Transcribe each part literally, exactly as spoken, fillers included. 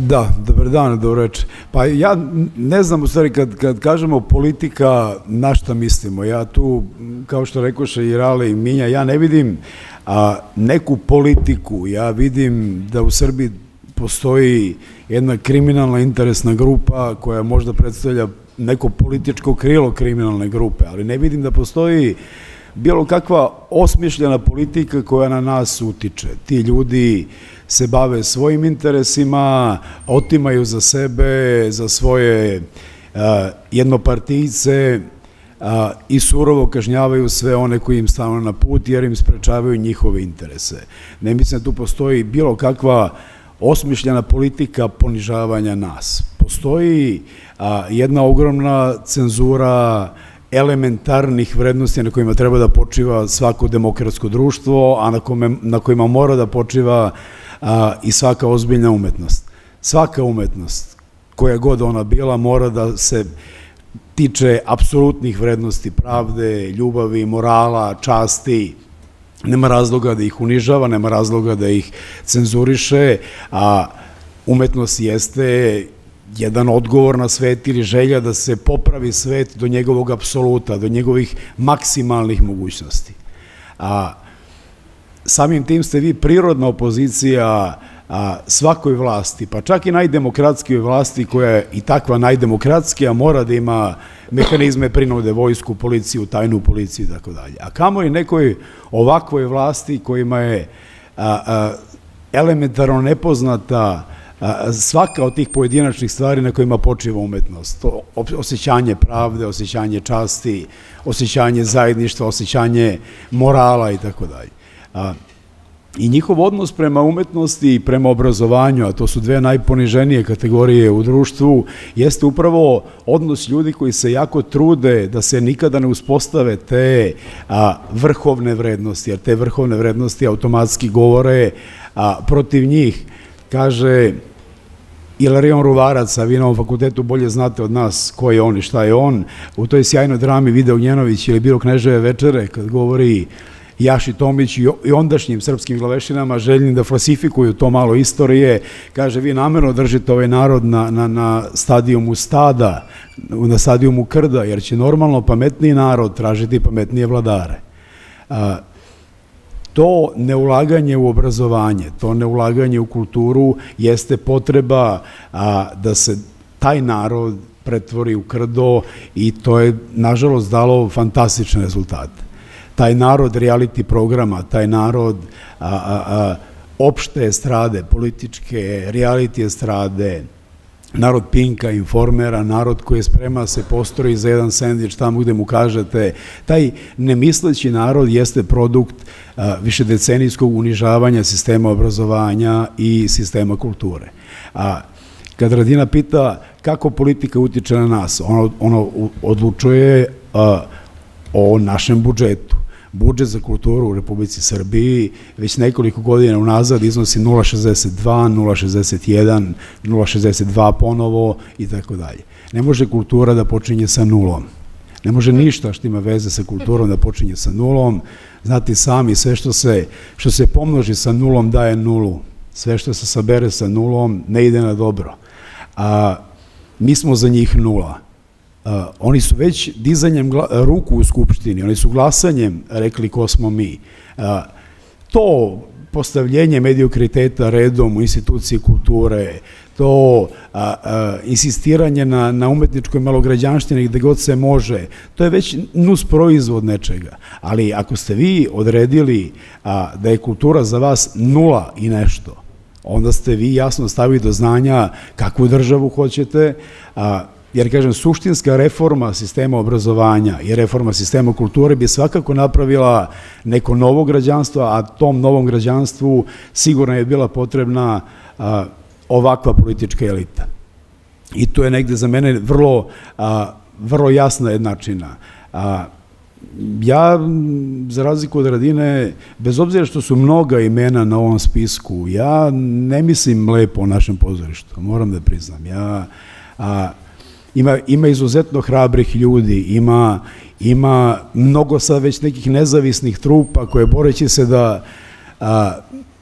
Da, dobar dan, dobro večer. Pa ja ne znam u stvari kad, kad kažemo politika na šta mislimo. Ja tu, kao što rekoše i Rale i Minja, ja ne vidim a, neku politiku. Ja vidim da u Srbiji postoji jedna kriminalna interesna grupa koja možda predstavlja neko političko krilo kriminalne grupe, ali ne vidim da postoji bilo kakva osmišljena politika koja na nas utiče. Ti ljudi se bave svojim interesima, otimaju za sebe, za svoje uh, jednopartijce uh, i surovo kažnjavaju sve one koji im stanu na put jer im sprečavaju njihove interese. Ne mislim da tu postoji bilo kakva osmišljena politika ponižavanja nas. Postoji uh, jedna ogromna cenzura elementarnih vrednosti na kojima treba da počiva svako demokratsko društvo, a na, kome, na kojima mora da počiva a, i svaka ozbiljna umetnost. Svaka umetnost, koja god ona bila, mora da se tiče apsolutnih vrednosti pravde, ljubavi, morala, časti. Nema razloga da ih unižava, nema razloga da ih cenzuriše, a umetnost jeste jedan odgovor na svet ili želja da se popravi svet do njegovog apsoluta, do njegovih maksimalnih mogućnosti. A samim tim ste vi prirodna opozicija a, svakoj vlasti, pa čak i najdemokratskoj vlasti koja je i takva najdemokratskija mora da ima mehanizme prinude, vojsku, policiju, tajnu policiju i tako dalje. A kamo i nekoj ovakvoj vlasti kojima je a, a, elementarno nepoznata svaka od tih pojedinačnih stvari na kojima počiva umetnost, to osjećanje pravde, osjećanje časti, osjećanje zajedništva, osjećanje morala i tako dalje. I njihov odnos prema umetnosti i prema obrazovanju, a to su dve najponiženije kategorije u društvu, jeste upravo odnos ljudi koji se jako trude da se nikada ne uspostave te vrhovne vrednosti, jer te vrhovne vrednosti automatski govore protiv njih. Kaže Ilarion Ruvarac, a vi na ovom fakultetu bolje znate od nas ko je on i šta je on, u toj sjajnoj drami Vide Ognjenović ili Biro Kneževe večere, kad govori Jaši Tomić i ondašnjim srpskim glavešinama željni da falsifikuju to malo istorije, kaže vi namerno držite ovaj narod na, na, na stadijumu stada, na stadijumu krda, jer će normalno pametniji narod tražiti pametnije vladare. A, To neulaganje u obrazovanje, to neulaganje u kulturu jeste potreba a, da se taj narod pretvori u krdo i to je, nažalost, dalo fantastične rezultate. Taj narod reality programa, taj narod a, a, a, opšte estrade, političke, reality estrade, narod Pinka, Informera, narod koji je sprema da se postroji za jedan sendvič tamo gde mu kažete, taj nemisleći narod jeste produkt a, višedecenijskog unižavanja sistema obrazovanja i sistema kulture. A kad Radina pita kako politika utiče na nas, ono, ono odlučuje a, o našem budžetu. Budžet za kulturu u Republici Srbiji već nekoliko godina unazad iznosi nula zarez šezdeset dva, nula zarez šezdeset jedan, nula zarez šezdeset dva ponovo i tako dalje. Ne može kultura da počinje sa nulom. Ne može ništa što ima veze sa kulturom da počinje sa nulom. Znate sami, sve što se, što se pomnoži sa nulom daje nulu. Sve što se sabere sa nulom ne ide na dobro. A mi smo za njih nula. Uh, oni su već dizanjem ruku u Skupštini, oni su glasanjem rekli ko smo mi. Uh, to postavljenje mediokriteta redom u instituciji kulture, to uh, uh, insistiranje na, na umetničkoj malograđanštini gde god se može, to je već nus proizvod nečega. Ali ako ste vi odredili uh, da je kultura za vas nula i nešto, onda ste vi jasno stavili do znanja kakvu državu hoćete, a uh, jer, kažem, suštinska reforma sistema obrazovanja i reforma sistema kulture bi svakako napravila neko novo građanstvo, a tom novom građanstvu sigurno je bila potrebna a, ovakva politička elita. I to je negde za mene vrlo, a, vrlo jasna jednačina. A, ja, za razliku od Radine, bez obzira što su mnoga imena na ovom spisku, ja ne mislim lepo o našem pozorištu, moram da priznam. Ja... A, Ima, ima izuzetno hrabrih ljudi, ima, ima mnogo sad već nekih nezavisnih trupa koje boreći se da a,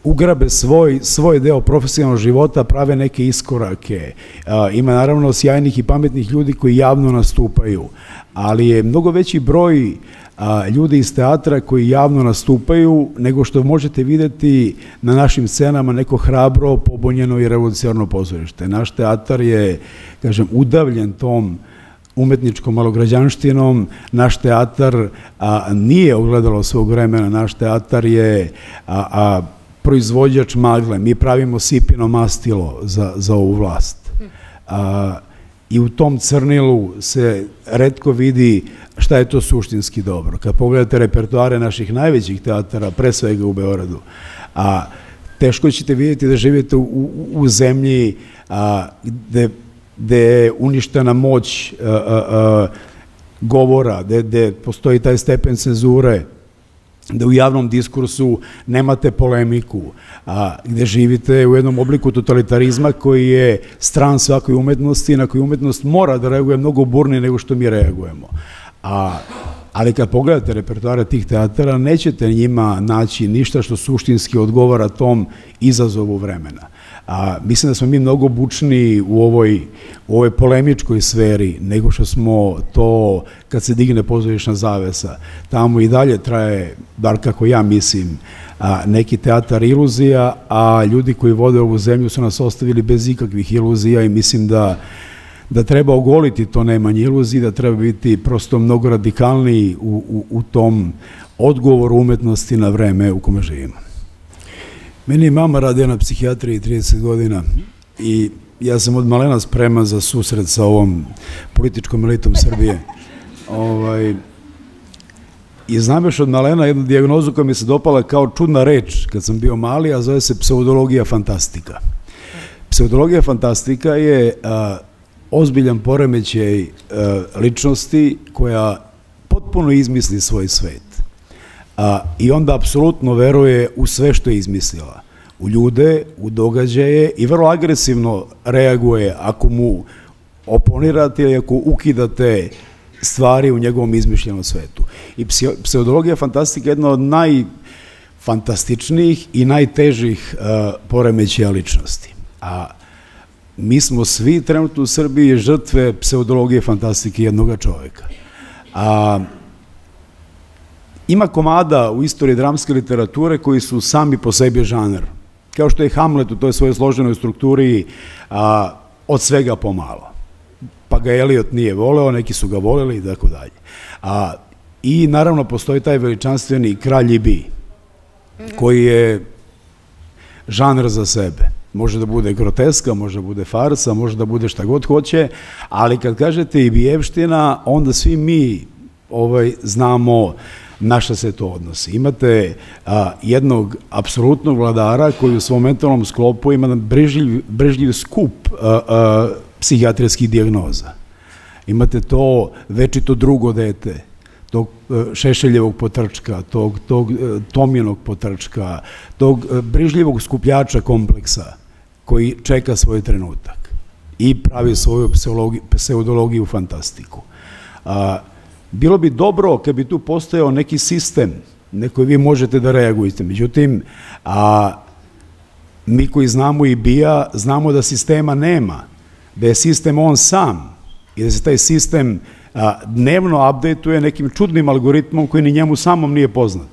ugrabe svoj, svoj deo profesionalnog života, prave neke iskorake. Ima naravno sjajnih i pametnih ljudi koji javno nastupaju, ali je mnogo veći broj ljudi iz teatra koji javno nastupaju nego što možete videti na našim scenama neko hrabro, pobunjeno i revolucionarno pozorište. Naš teatar je, kažem, udavljen tom umetničkom malograđanštinom. Naš teatar nije ogledalo svog vremena, naš teatar je proizvođač magle. Mi pravimo sipino mastilo za ovu vlast. I u tom crnilu se retko vidi šta je to suštinski dobro. Kad pogledate repertoare naših najvećih teatara, pre svega u Beogradu, teško ćete vidjeti da živite u zemlji gde je uništena moć govora, gde postoji taj stepen cenzure, da u javnom diskursu nemate polemiku, gde živite u jednom obliku totalitarizma koji je stran svakoj umetnosti, na koju umetnost mora da reaguje mnogo burnije nego što mi reagujemo. Ali kad pogledate repertoare tih teatara, nećete njima naći ništa što suštinski odgovara tom izazovu vremena. Mislim da smo mi mnogo bučniji u ovoj polemičkoj sferi nego što smo to kad se digne pozorišna zavesa. Tamo i dalje traje, bar kako ja mislim, neki teatar iluzija, a ljudi koji vode ovu zemlju su nas ostavili bez ikakvih iluzija i mislim da da treba ogoliti to nemanje iluziji, da treba biti prosto mnogo radikalniji u tom odgovoru umetnosti na vreme u kome živimo. Meni je mama radila na psihijatriji trideset godina i ja sam od malena spreman za susret sa ovom političkom elitom Srbije. I znam još od malena jednu dijagnozu koja mi se dopala kao čudna reč kad sam bio mali, a zove se pseudologija fantastika. Pseudologija fantastika je ozbiljan poremećaj ličnosti koja potpuno izmisli svoj svet. I onda apsolutno veruje u sve što je izmislila. U ljude, u događaje i vrlo agresivno reaguje ako mu oponirate ili ako ukidate stvari u njegovom izmišljenom svetu. I pseudologija fantastika je jedna od najfantastičnijih i najtežih poremećaja ličnosti. A mi smo svi trenutno u Srbiji žrtve pseudologije fantastike jednoga čoveka. Ima komada u istoriji dramske literature koji su sami po sebi žanr. Kao što je Hamlet u toj svojoj složenoj strukturi od svega pomalo. Pa ga Eliot nije voleo, neki su ga voleli i tako dalje. I naravno postoji taj veličanstveni Kralj i Bi, koji je žanr za sebe. Može da bude groteska, može da bude farsa, može da bude šta god hoće, ali kad kažete i bijevština, onda svi mi znamo na šta se to odnosi. Imate jednog apsolutnog vladara koji u svom mentalnom sklopu ima brežljiv skup psihijatrijskih dijagnoza. Imate to večito drugo dete, tog Šešeljevog potrčka, tog Tomijenog potrčka, tog brižljivog skupljača kompleksa koji čeka svoj trenutak i pravi svoju pseudologiju fantastiku. Bilo bi dobro kad bi tu postojao neki sistem na koji vi možete da reagujete. Međutim, mi koji znamo i Bija, znamo da sistema nema, da je sistem on sam i da se taj sistem dnevno updateuje nekim čudnim algoritmom koji ni njemu samom nije poznat.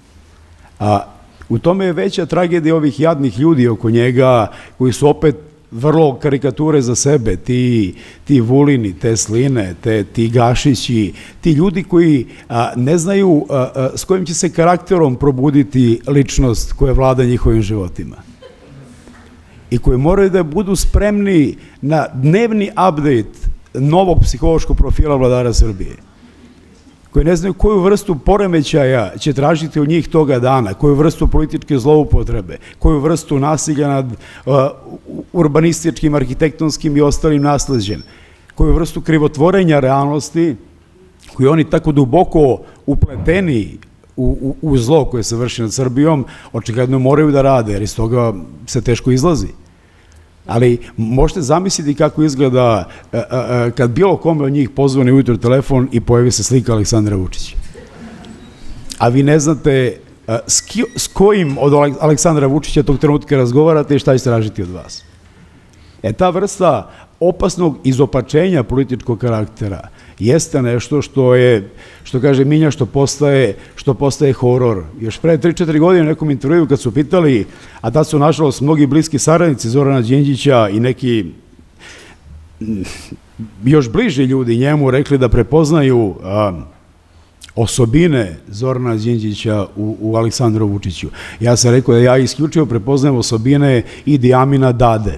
U tome je veća tragedija ovih jadnih ljudi oko njega, koji su opet vrlo karikature za sebe, ti Vulini, te Sline, ti Gašići, ti ljudi koji ne znaju s kojim će se karakterom probuditi ličnost koja vlada njihovim životima. I koji moraju da budu spremni na dnevni update novog psihološkog profila vladara Srbije, koji ne znaju koju vrstu poremećaja će tražiti od njih toga dana, koju vrstu političke zloupotrebe, koju vrstu nasilja nad urbanističkim, arhitektonskim i ostalim nasleđem, koju vrstu krivotvorenja realnosti, koji oni tako duboko upleteni u zlo koje se vrši nad Srbijom, očigledno moraju da rade, jer iz toga se teško izlazi. Ali možete zamisliti kako izgleda kad bilo kome od njih pozvani ujutro telefon i pojavi se slika Aleksandra Vučića. A vi ne znate s kojim od Aleksandra Vučića tog trenutka razgovarate i šta će tražiti od vas. E, ta vrsta opasnog izopačenja političkog karaktera jeste nešto što je, što kaže Minja, što postaje, što postaje horor. Još pre tri četiri godine u nekom intervju kad su pitali, a tad su nažalost mnogi bliski saradnici Zorana Đinđića i neki još bliži ljudi njemu rekli da prepoznaju a, osobine Zorana Đinđića u, u Aleksandru Vučiću. Ja sam rekao da ja isključivo prepoznajem osobine Idi Amina Dade.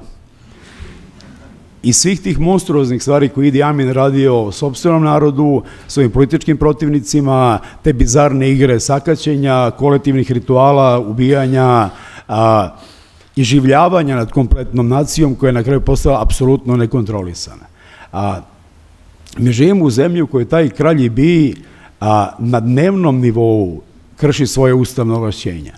I svih tih monstruoznih stvari koje Idi Amin radio sopstvenom narodu, svojim političkim protivnicima, te bizarne igre sakaćenja, kolektivnih rituala, ubijanja, a, i življavanja nad kompletnom nacijom koja je na kraju postala apsolutno nekontrolisana. A, mi živimo u zemlji u kojoj taj kralj i bij a, na dnevnom nivou krši svoje ustavne ovlašćenja.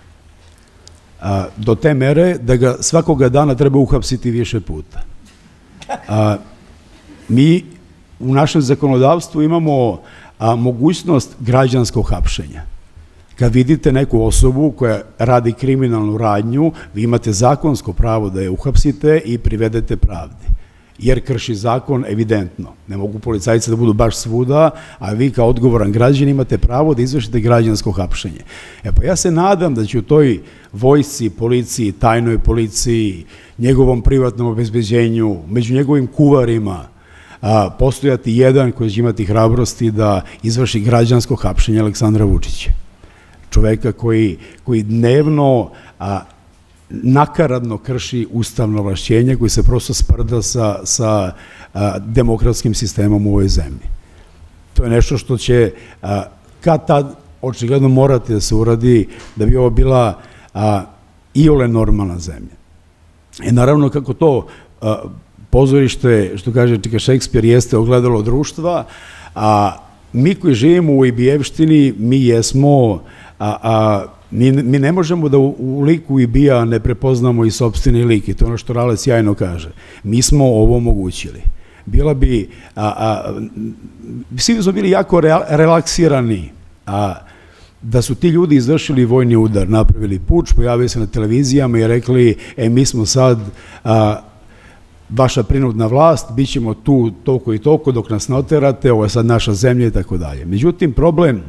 A, do te mere da ga svakoga dana treba uhapsiti više puta. A, mi u našem zakonodavstvu imamo a, mogućnost građanskog hapšenja. Kad vidite neku osobu koja radi kriminalnu radnju, vi imate zakonsko pravo da je uhapsite i privedete pravdi. Jer krši zakon evidentno. Ne mogu policajci da budu baš svuda, a vi kao odgovoran građan imate pravo da izvršite građansko hapšenje. E pa ja se nadam da će u toj vojsci, policiji, tajnoj policiji, njegovom privatnom obezbeđenju, među njegovim kuvarima, a, postojati jedan koji će imati hrabrosti da izvrši građansko hapšenje Aleksandra Vučića. Čoveka koji, koji dnevno a, nakaradno krši ustavno ovlašćenje, koji se prosto sprda sa, sa a, demokratskim sistemom u ovoj zemlji. To je nešto što će a, kad tad očigledno morati da se uradi da bi ovo bila a, iole normalna zemlja. I naravno kako to a, pozorište, što kaže Čika Šekspir, jeste ogledalo društva, a mi koji živimo u Ibijevštini, mi jesmo, a, a mi, mi ne možemo da u, u liku Ibija ne prepoznamo i sopstveni lik, i to je ono što Rale sjajno kaže. Mi smo ovo omogućili. Bila bi, a, a, svi smo bili jako re, relaksirani, a da su ti ljudi izvršili vojni udar, napravili puč, pojavili se na televizijama i rekli, e, mi smo sad a, vaša prinudna vlast, bit ćemo tu toliko i toliko dok nas ne oterate, ovo je sad naša zemlja i tako dalje. Međutim, problem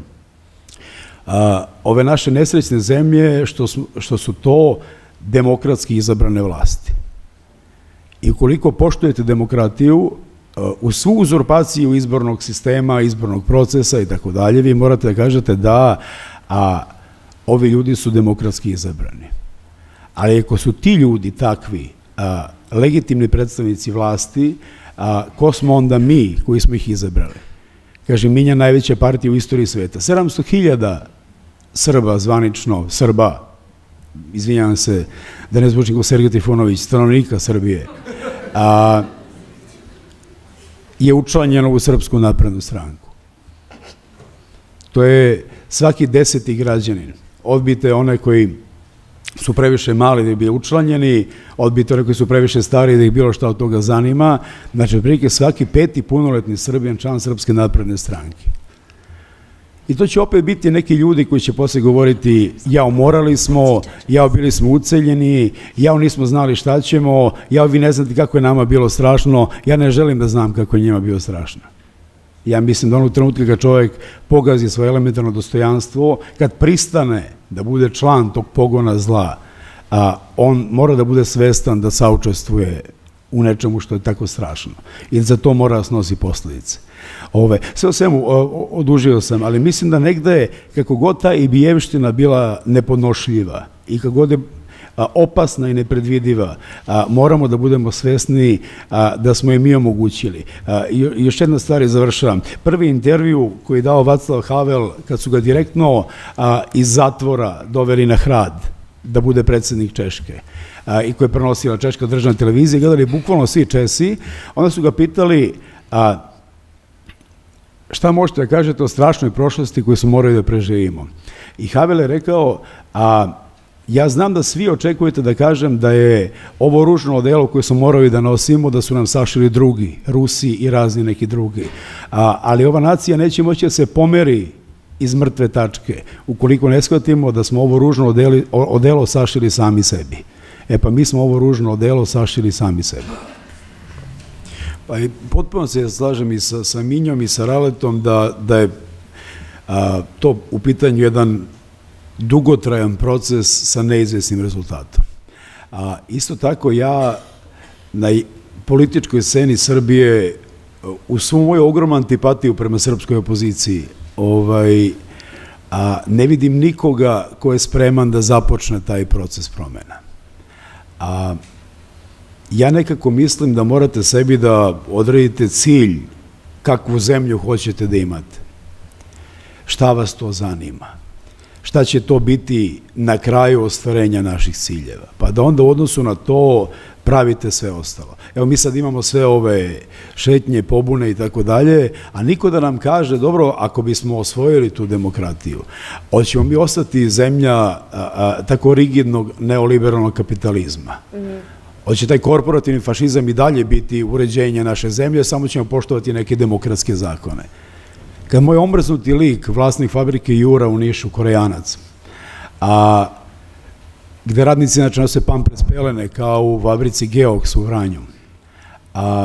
a, ove naše nesrećne zemlje što su, što su to demokratski izabrane vlasti. I ukoliko poštujete demokratiju, u svu uzurpaciju izbornog sistema, izbornog procesa i tako dalje, vi morate da kažete da a, ovi ljudi su demokratski izabrani. Ali ako su ti ljudi takvi, a, legitimni predstavnici vlasti, a, ko smo onda mi koji smo ih izabrali? Kaže, Minja, najveća partija u istoriji sveta. sedamsto hiljada Srba, zvanično, Srba, izvinjavam se da ne zvučim kao Sergej Trifunović, stanovnika Srbije, a, je učlanjeno u Srpsku naprednu stranku. To je svaki deseti građanin. Odbite one koji su previše mali da ih bi učlanjeni, odbite one koji su previše stari da ih bilo šta od toga zanima. Znači, otprilike svaki peti punoletni Srbijan član Srpske napredne stranke. I to će opet biti neki ljudi koji će posle govoriti jao, morali smo, jao, bili smo uceljeni, jao, nismo znali šta ćemo, jao, vi ne znate kako je nama bilo strašno, ja ne želim da znam kako je njima bilo strašno. Ja mislim da onog trenutka kad čovjek pogazi svoje elementarno dostojanstvo, kad pristane da bude član tog pogona zla, a, on mora da bude svestan da saučestvuje u nečemu što je tako strašno. I za to mora da snosi posledice. Ove, sve o svemu, odužio sam, ali mislim da negde je, kako god ta Ibijevština bila nepodnošljiva i kako god je a, opasna i nepredvidiva, a, moramo da budemo svesni a, da smo je mi omogućili. A, još jedna stvar je, završavam. Prvi intervju koji je dao Václav Havel, kad su ga direktno a, iz zatvora doveli na Hrad da bude predsjednik Češke, a, i koje je prenosila Češka državna televizija, gledali bukvalno svi Česi, onda su ga pitali a, šta možete da kažete o strašnoj prošlosti koju smo morali da preživimo. I Havel je rekao, a ja znam da svi očekujete da kažem da je ovo ružno odelo koje smo morali da nosimo, da su nam sašili drugi, Rusi i razni neki drugi. A, ali ova nacija neće moći da se pomeri iz mrtve tačke, ukoliko ne shvatimo da smo ovo ružno odelo sašili sami sebi. E pa mi smo ovo ružno odelo sašili sami sebi. Pa i potpuno se slažem i sa, sa Minjom i sa Raletom da, da je a, to u pitanju jedan dugotrajan proces sa neizvesnim rezultatom. A, isto tako ja na političkoj sceni Srbije u svu moju ogromnu antipatiju prema srpskoj opoziciji ovaj, a, ne vidim nikoga ko je spreman da započne taj proces promena. A, ja nekako mislim da morate sebi da odredite cilj kakvu zemlju hoćete da imate. Šta vas to zanima? Šta će to biti na kraju ostvarenja naših ciljeva? Pa da onda u odnosu na to pravite sve ostalo. Evo mi sad imamo sve ove šetnje, pobune i tako dalje, a niko da nam kaže, dobro, ako bismo osvojili tu demokratiju, hoćemo mi ostati zemlja a, a, tako rigidnog neoliberalnog kapitalizma. Hoće taj korporativni fašizam i dalje biti uređenje naše zemlje, samo ćemo poštovati neke demokratske zakone. Kad moj omrznuti lik, vlasnik fabrike Jura u Nišu, Korejanac, a gde radnici inače nose pampres pelene kao u fabrici Geox u Vranju, a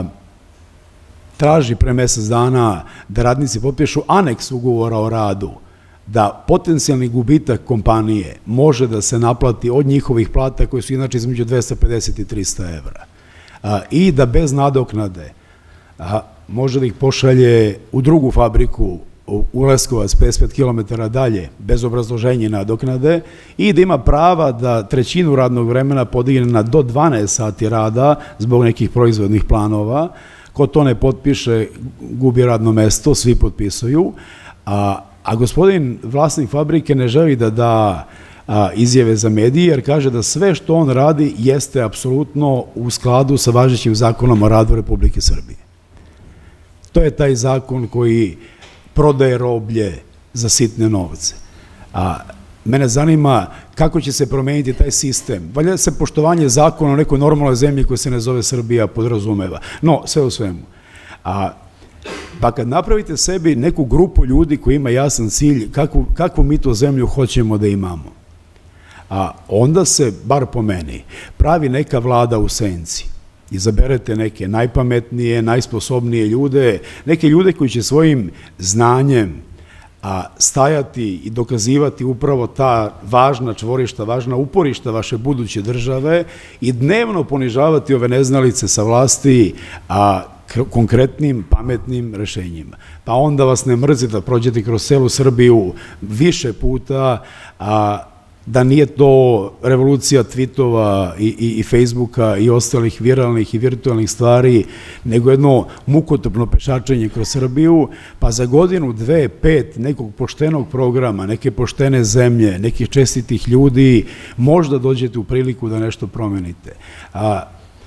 traži pre mesec dana da radnici potpišu aneks ugovora o radu, da potencijalni gubitak kompanije može da se naplati od njihovih plata koje su inače između dvesta pedeset i trista evra i da bez nadoknade može da ih pošalje u drugu fabriku u Leskovac, pedeset pet kilometara dalje, bez obrazloženja i nadoknade, i da ima prava da trećinu radnog vremena podigne na do dvanaest sati rada zbog nekih proizvodnih planova. Ko to ne potpiše, gubi radno mesto, svi potpisuju, a A gospodin vlasnik fabrike ne želi da da izjave za medije, jer kaže da sve što on radi jeste apsolutno u skladu sa važećim zakonom o radu Republike Srbije. To je taj zakon koji prodaje roblje za sitne novce. A mene zanima kako će se promeniti taj sistem. Valjda se poštovanje zakona u nekoj normalnoj zemlji koja se ne zove Srbija podrazumeva. No, sve u svemu. A pa kad napravite sebi neku grupu ljudi koji ima jasan cilj, kakvu, kakvu mi to zemlju hoćemo da imamo, a onda se, bar po meni, pravi neka vlada u senci. Izaberete neke najpametnije, najsposobnije ljude, neke ljude koji će svojim znanjem a, stajati i dokazivati upravo ta važna čvorišta, važna uporišta vaše buduće države i dnevno ponižavati ove neznalice sa vlasti, a konkretnim, pametnim rešenjima. Pa onda vas ne mrzi da prođete kroz celu Srbiju više puta, a da nije to revolucija tweetova i, i, i Facebooka i ostalih viralnih i virtualnih stvari, nego jedno mukotrpno pešačenje kroz Srbiju, pa za godinu, dve, pet nekog poštenog programa, neke poštene zemlje, nekih čestitih ljudi, možda dođete u priliku da nešto promenite. A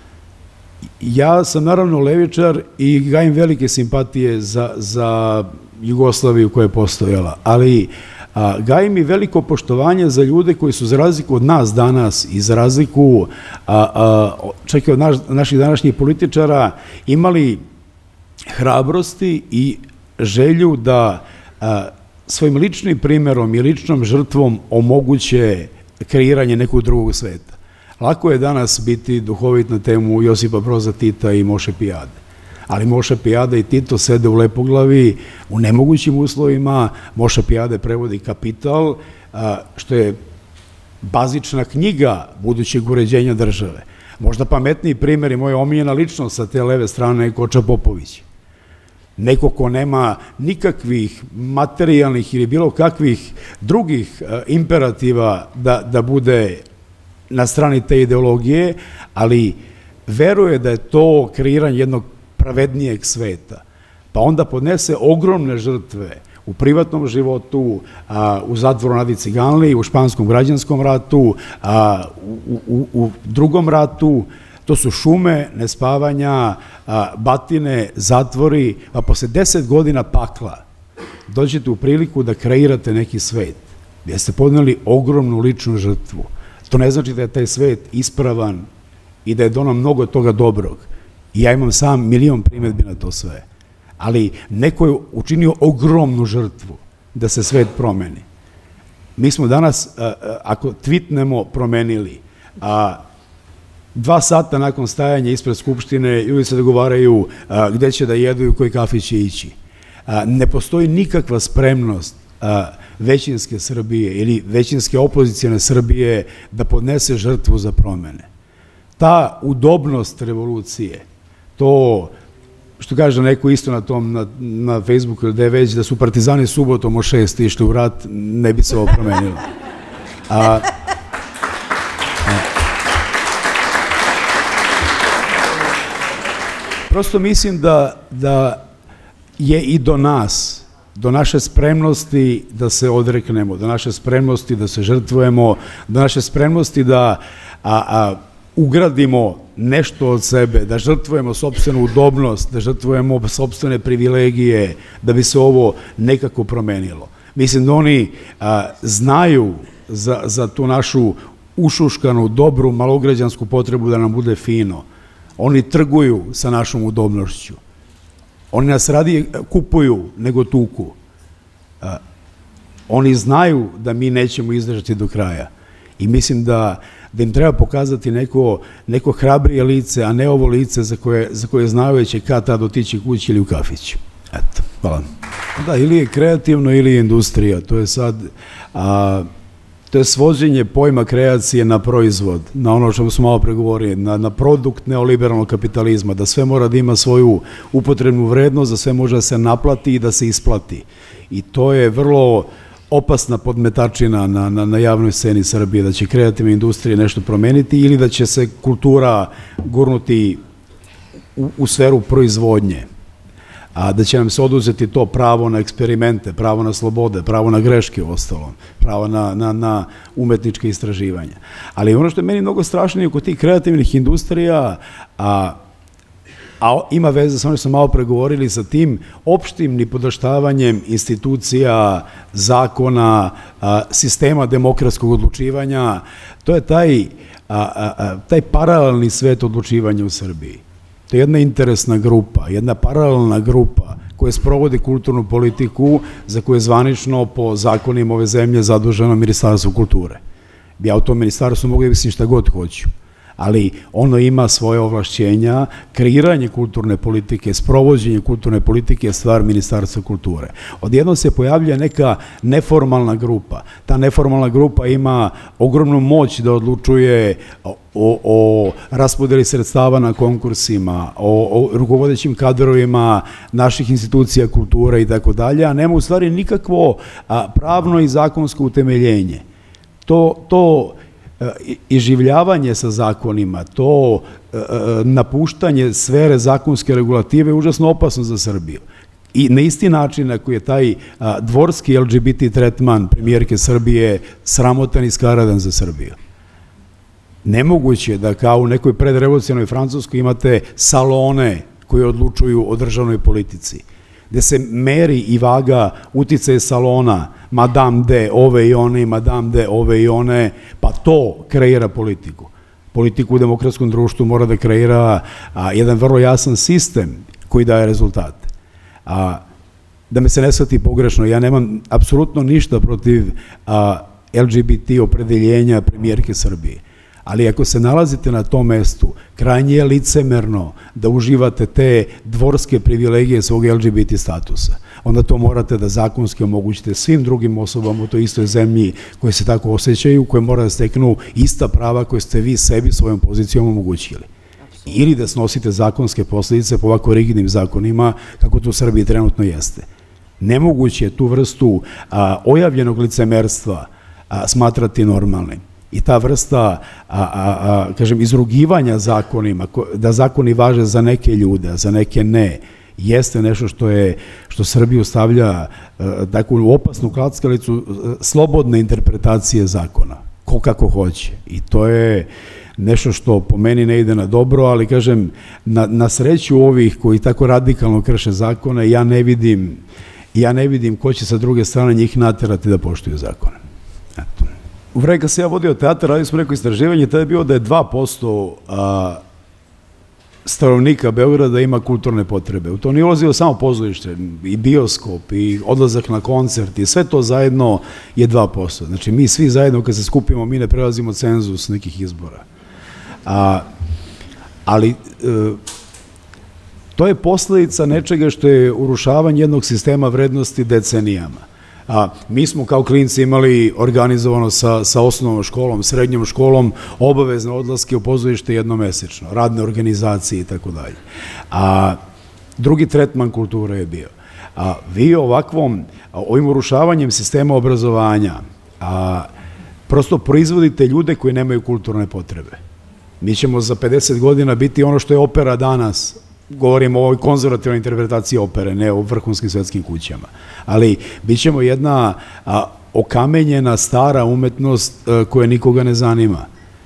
ja sam naravno levičar i gajim velike simpatije za, za Jugoslaviju koja je postojala, ali a, gajim i veliko poštovanje za ljude koji su za razliku od nas danas i za razliku a, a, čak i od naš, naših današnjih političara imali hrabrosti i želju da a, svojim ličnim primerom i ličnom žrtvom omoguće kreiranje nekog drugog sveta. Lako je danas biti duhovit na temu Josipa Broza Tita i Moše Pijade, ali Moša Pijada i Tito sede u Lepoglavi u nemogućim uslovima. Moša Pijade prevodi Kapital, što je bazična knjiga budućeg uređenja države. Možda pametniji primjer je moja omiljena ličnost sa te leve strane, Koča Popović. Neko ko nema nikakvih materijalnih ili bilo kakvih drugih imperativa da, da bude na strani te ideologije, ali veruje da je to kreiranje jednog pravednijeg sveta. Pa onda podnese ogromne žrtve u privatnom životu, a, u zatvoru Nadi Ciganli, u španskom građanskom ratu, a, u, u, u drugom ratu. To su šume, nespavanja, a, batine, zatvori, a posle deset godina pakla dođete u priliku da kreirate neki svet, gdje ste podneli ogromnu ličnu žrtvu. To ne znači da je taj svet ispravan i da je donao mnogo toga dobrog. I ja imam sam milion primedbi na to sve. Ali neko je učinio ogromnu žrtvu da se svet promeni. Mi smo danas, ako tweetnemo, promenili, a dva sata nakon stajanja ispred Skupštine ljudi se dogovaraju gde će da jedu i u koji kafić će ići. Ne postoji nikakva spremnost većinske Srbije ili većinske opozicijne Srbije da podnese žrtvu za promene. Ta udobnost revolucije, to što kaže neko isto na tom, na, na Facebooku ili gde već, da su partizani subotom o šest išli u rat, ne bi se ovo promenilo. A, a, prosto mislim da, da je i do nas, do naše spremnosti da se odreknemo, do naše spremnosti da se žrtvujemo, do naše spremnosti da a, a, ugradimo nešto od sebe, da žrtvujemo sopstvenu udobnost, da žrtvujemo sopstvene privilegije, da bi se ovo nekako promenilo. Mislim da oni a, znaju za, za tu našu ušuškanu, dobru, malograđansku potrebu da nam bude fino. Oni trguju sa našom udobnošću. Oni nas radije kupuju nego tuku. A, oni znaju da mi nećemo izdržati do kraja. I mislim da da im treba pokazati neko, neko hrabrije lice, a ne ovo lice za koje, za koje znaju da će kad tad otići kući ili u kafić. Eto, hvala. Da, ili je kreativno ili je industrija. To je sad, a, to je svođenje pojma kreacije na proizvod, na ono što smo malo pregovorili, na, na produkt neoliberalnog kapitalizma, da sve mora da ima svoju upotrebnu vrednost, da sve može da se naplati i da se isplati. I to je vrlo opasna podmetačina na, na, na javnoj sceni Srbije, da će kreativne industrije nešto promeniti ili da će se kultura gurnuti u, u sferu proizvodnje, a da će nam se oduzeti to pravo na eksperimente, pravo na slobode, pravo na greške u ostalom, pravo na, na, na umetničke istraživanja. Ali ono što je meni mnogo strašnije kod tih kreativnih industrija, a a ima veze sa ono što smo malo pregovorili, sa tim opštim nipodaštavanjem institucija, zakona, sistema demokratskog odlučivanja. To je taj, taj paralelni svet odlučivanja u Srbiji. To je jedna interesna grupa, jedna paralelna grupa koja sprovodi kulturnu politiku za koju je zvanično po zakonima ove zemlje zaduženo Ministarstvo kulture. Ja u tom ministarstvu mogu da mislim šta god hoću, ali ono ima svoje ovlašćenja, kreiranje kulturne politike, sprovođenje kulturne politike je stvar Ministarstva kulture. Odjednom se pojavlja neka neformalna grupa. Ta neformalna grupa ima ogromnu moć da odlučuje o, o, o raspodeli sredstava na konkursima, o, o rukovodećim kadrovima naših institucija kulture i tako dalje, a nema u stvari nikakvo a, pravno i zakonsko utemeljenje. To, to iživljavanje sa zakonima, to napuštanje sfere zakonske regulative je užasno opasno za Srbiju. I na isti način na koji je taj dvorski L G B T tretman premijerke Srbije sramotan i skaradan za Srbiju. Nemoguće je da kao u nekoj predrevolucionarnoj Francuskoj imate salone koji odlučuju o državnoj politici, gde se meri i vaga uticaj salona, Madame D, ove i one, Madame D, ove i one, pa to kreira politiku. Politiku u demokratskom društvu mora da kreira a, jedan vrlo jasan sistem koji daje rezultate. A, da me se ne shvati pogrešno, ja nemam apsolutno ništa protiv a, L G B T opredeljenja premijerke Srbije. Ali ako se nalazite na tom mestu, krajnje je licemerno da uživate te dvorske privilegije svog L G B T statusa. Onda to morate da zakonski omogućite svim drugim osobama u toj istoj zemlji koje se tako osjećaju, koje mora da steknu ista prava koje ste vi sebi svojom pozicijom omogućili. Ili da snosite zakonske posljedice po ovako rigidnim zakonima, kako to u Srbiji trenutno jeste. Nemoguće je tu vrstu a, ojavljenog licemerstva a, smatrati normalnim. I ta vrsta, a, a, a, kažem, izrugivanja zakonima, da zakoni važe za neke ljude, a za neke ne, jeste nešto što je, što Srbiju stavlja takvu opasnu klackalicu slobodne interpretacije zakona, ko kako hoće. I to je nešto što po meni ne ide na dobro, ali kažem, na, na sreću ovih koji tako radikalno krše zakone, ja ne vidim, ja ne vidim ko će sa druge strane njih naterati da poštuju zakone. Eto. U vreme kad se ja vodio teatar, radili smo neko istraživanje, tada je bilo da je dva posto a, stanovnika Beograda ima kulturne potrebe. U to nije ulazio samo pozorište, i bioskop, i odlazak na koncert, i sve to zajedno je dva posto. Znači, mi svi zajedno kad se skupimo, mi ne prelazimo cenzus nekih izbora. A, ali e, to je posledica nečega što je urušavanje jednog sistema vrednosti decenijama. A, mi smo kao klinci imali organizovano sa, sa osnovnom školom, srednjom školom, obavezne odlaske u pozorište jednomesečno, radne organizacije i tako dalje. A drugi tretman kulture je bio. A vi ovakvom, ovim urušavanjem sistema obrazovanja, a, prosto proizvodite ljude koji nemaju kulturne potrebe. Mi ćemo za pedeset godina biti ono što je opera danas. Govorimo o ovoj konzervativnoj interpretaciji opere, ne o vrhunskim svetskim kućama. Ali bit ćemo jedna a, okamenjena stara umetnost a, koja nikoga ne zanima.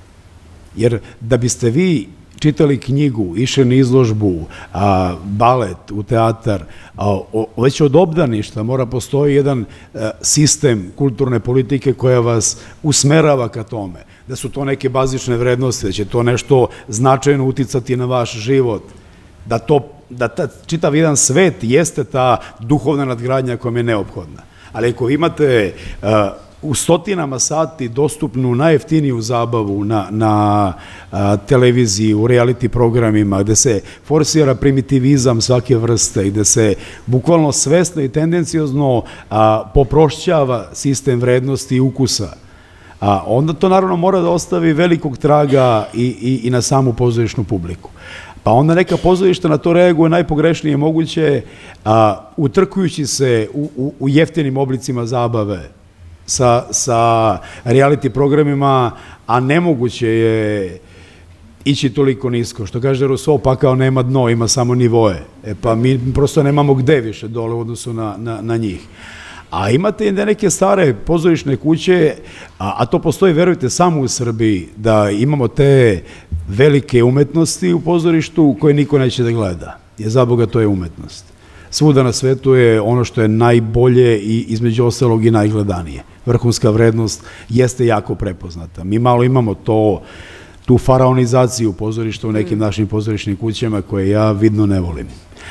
Jer da biste vi čitali knjigu, išli na izložbu, a, balet, u teatar, a, o, već od obdaništa mora postoji jedan a, sistem kulturne politike koja vas usmerava ka tome. Da su to neke bazične vrednosti, da će to nešto značajno uticati na vaš život, da to, da ta, čitav jedan svet jeste ta duhovna nadgradnja koja je neophodna. Ali ako imate uh, u stotinama sati dostupnu najjeftiniju zabavu na, na uh, televiziji, u reality programima, gde se forsira primitivizam svake vrste i gde se bukvalno svesno i tendenciozno uh, poprošćava sistem vrednosti i ukusa, a onda to naravno mora da ostavi velikog traga i, i, i na samu pozorišnu publiku. Pa onda neka pozorišta na to reaguje najpogrešnije moguće, a, utrkujući se u, u, u jeftinim oblicima zabave sa, sa reality programima, a nemoguće je ići toliko nisko. Što kaže Rousseau, pakao nema dno, ima samo nivoe. E pa mi prosto nemamo gde više dole u odnosu na, na, na njih. A imate i neke stare pozorišne kuće, a, a to postoji, verujte, samo u Srbiji, da imamo te velike umetnosti u pozorištu koje niko neće da gleda. Jer za Boga to je umetnost. Svuda na svetu je ono što je najbolje i između ostalog i najgledanije. Vrhunska vrednost jeste jako prepoznata. Mi malo imamo to, tu faraonizaciju pozorišta u nekim našim pozorišnim kućama koje ja vidno ne volim.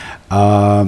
A,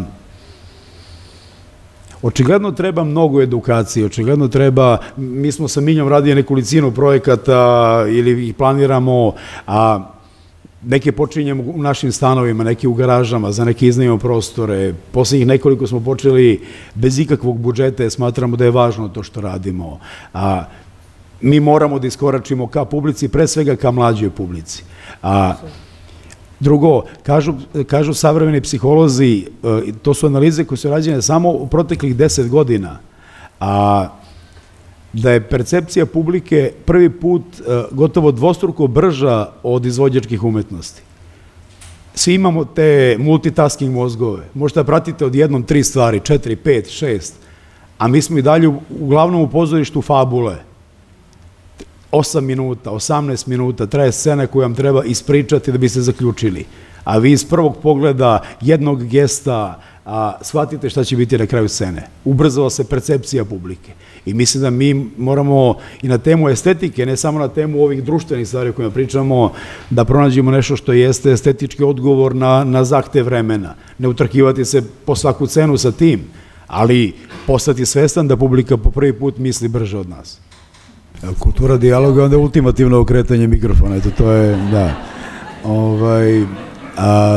Očigledno treba mnogo edukacije, očigledno treba, mi smo sa Minjom radili nekolicinu projekata ili ih planiramo, a neke počinjemo u našim stanovima, neke u garažama, za neke iznajmimo prostore. Poslednjih nekoliko smo počeli bez ikakvog budžeta, smatramo da je važno to što radimo. A mi moramo da iskoračimo ka publici, pre svega ka mlađoj publici. A drugo, kažu, kažu savremeni psiholozi, to su analize koje su rađene samo u proteklih deset godina, a da je percepcija publike prvi put gotovo dvostruko brža od izvođačkih umetnosti. Svi imamo te multitasking mozgove. Možete da pratite odjednom tri stvari, četiri, pet, šest, a mi smo i dalje uglavnom u pozorištu fabule. osam minuta, osamnaest minuta traje scena koju vam treba ispričati da biste zaključili. A vi iz prvog pogleda jednog gesta a, shvatite šta će biti na kraju scene. Ubrzava se percepcija publike. I mislim da mi moramo i na temu estetike, ne samo na temu ovih društvenih stvari o kojima pričamo, da pronađemo nešto što jeste estetički odgovor na, na zahtev vremena. Ne utrkivati se po svaku cenu sa tim, ali postati svestan da publika po prvi put misli brže od nas. Kultura dijaloga, onda je ultimativno okretanje mikrofona, eto to je, da. Ovaj, a,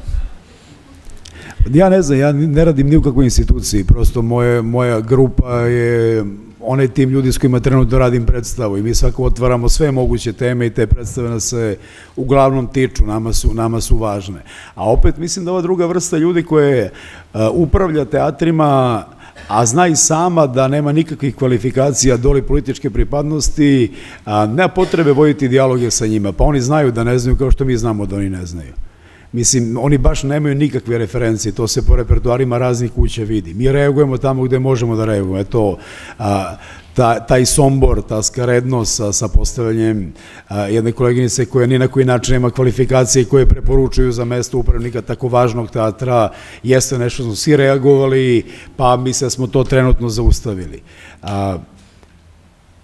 ja ne znam, ja ne radim ni u kakvoj instituciji, prosto moje, moja grupa je onaj tim ljudi s kojima trenutno radim predstavu i mi svako otvaramo sve moguće teme i te predstave nas se uglavnom tiču, nama su, nama su važne. A opet mislim da ova druga vrsta ljudi koje a, upravlja teatrima, a zna i sama da nema nikakvih kvalifikacija doli političke pripadnosti, a, nema potrebe voditi dijaloge sa njima, pa oni znaju da ne znaju kao što mi znamo da oni ne znaju. Mislim, oni baš nemaju nikakve referencije, to se po repertoarima raznih kuća vidi. Mi reagujemo tamo gde možemo da reagujemo. Eto, a, ta, taj sombor, ta skarednost sa, sa postavljanjem a, jedne koleginice koja ni na koji način nema kvalifikacije koje preporučuju za mesto upravnika tako važnog teatra, jeste nešto smo svi reagovali, pa mi se smo to trenutno zaustavili. A,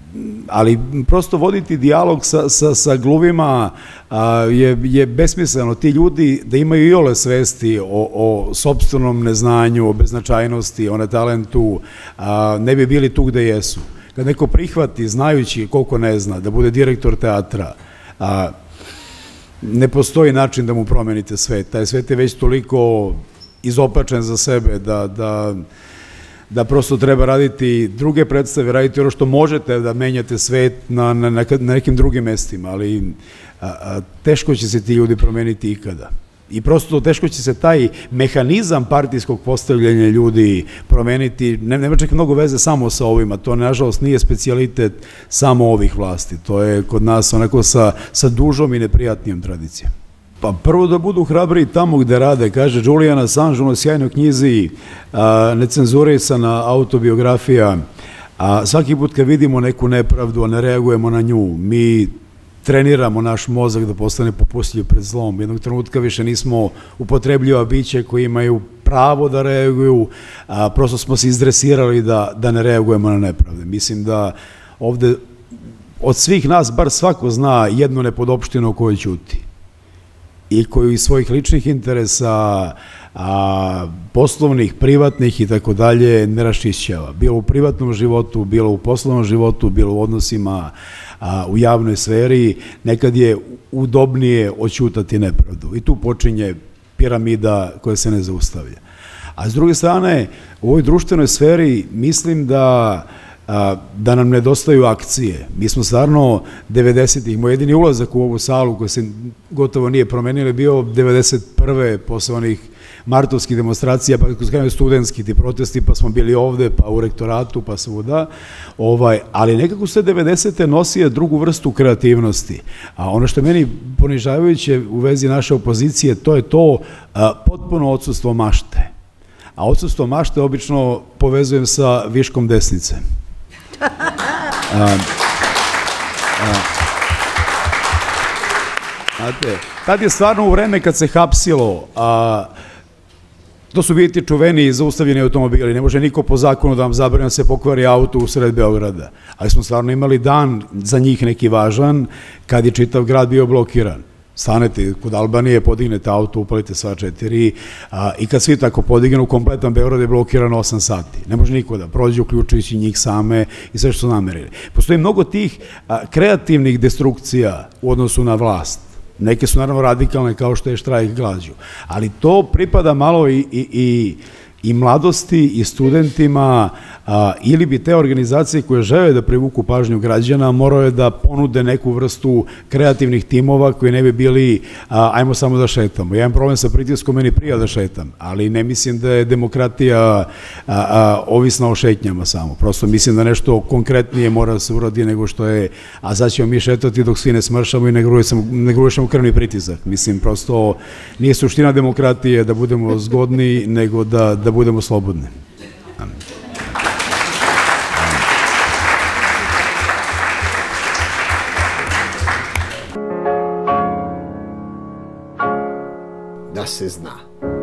ali prosto voditi dijalog sa, sa, sa gluvima a, je, je besmisleno. Ti ljudi da imaju iole svesti o, o sopstvenom neznanju, o beznačajnosti, o netalentu, a, ne bi bili tu gde jesu. Kad neko prihvati, znajući koliko ne zna, da bude direktor teatra, a, ne postoji način da mu promenite svet. Taj svet je već toliko izopačen za sebe da, da, da prosto treba raditi druge predstave, raditi ono što možete da menjate svet na, na, na nekim drugim mestima, ali a, a, teško će se ti ljudi promeniti ikada. I prosto teško će se taj mehanizam partijskog postavljanja ljudi promeniti, ne, nema čak mnogo veze samo sa ovima, to nažalost nije specijalitet samo ovih vlasti, to je kod nas onako sa, sa dužom i neprijatnijom tradicijom. Pa prvo da budu hrabri tamo gde rade, kaže Julian Assange u onoj sjajnoj knjizi, a, necenzurisana autobiografija, a svaki put kad vidimo neku nepravdu, a ne reagujemo na nju, mi treniramo naš mozak da postane popustljiv pred zlom. Jednog trenutka više nismo upotrebljiva biće koji imaju pravo da reaguju, a prosto smo se izdresirali da, da ne reagujemo na nepravde. Mislim da ovde od svih nas bar svako zna jednu nepodopštinu o kojoj ćuti i koju iz svojih ličnih interesa, a, poslovnih, privatnih i tako dalje ne raščišćava. Bilo u privatnom životu, bilo u poslovnom životu, bilo u odnosima a, u javnoj sferi, nekad je udobnije oćutati nepravdu. I tu počinje piramida koja se ne zaustavlja. A s druge strane, u ovoj društvenoj sferi mislim da da nam nedostaju akcije. Mi smo stvarno devedesetih, moj jedini ulazak u ovu salu koja se gotovo nije promenila, bio devedeset prve posle onih martovskih demonstracija, pa skrenuli studentski ti protesti, pa smo bili ovde, pa u rektoratu, pa svuda, ovaj, ali nekako se devedesete nosije drugu vrstu kreativnosti. A ono što je meni ponižavajuće u vezi naše opozicije, to je to a, potpuno odsustvo mašte. A odsustvo mašte obično povezujem sa viškom desnice. A, a, znate, tad je stvarno u vreme kad se hapsilo, a, to su biti čuveni zaustavljeni automobili, ne može niko po zakonu da vam zabrani da se pokvari auto u sred Beograda, ali smo stvarno imali dan za njih neki važan kad je čitav grad bio blokiran. Stanete kod Albanije, podignete auto, upalite sva četiri a, i kad svi tako podignu, kompletan Beograd je blokiran osam sati. Ne može niko da prođe, uključujući njih same i sve što su namerili. Postoji mnogo tih a, kreativnih destrukcija u odnosu na vlast. Neke su naravno radikalne kao što je štrajk glađu, ali to pripada malo i, i, i i mladosti i studentima, a, ili bi te organizacije koje žele da privuku pažnju građana moraju da ponude neku vrstu kreativnih timova koji ne bi bili a, ajmo samo da šetamo. Ja imam problem sa pritiskom, meni prija da šetam, ali ne mislim da je demokratija a, a, ovisna o šetnjama samo. Prosto mislim da nešto konkretnije mora da se uradi nego što je, a sad ćemo mi šetati dok svi ne smršamo i ne grušamo krvni pritisak. Mislim, prosto nije suština demokratije da budemo zgodni, nego da, da budemo slobodni. Amen. Da se zna.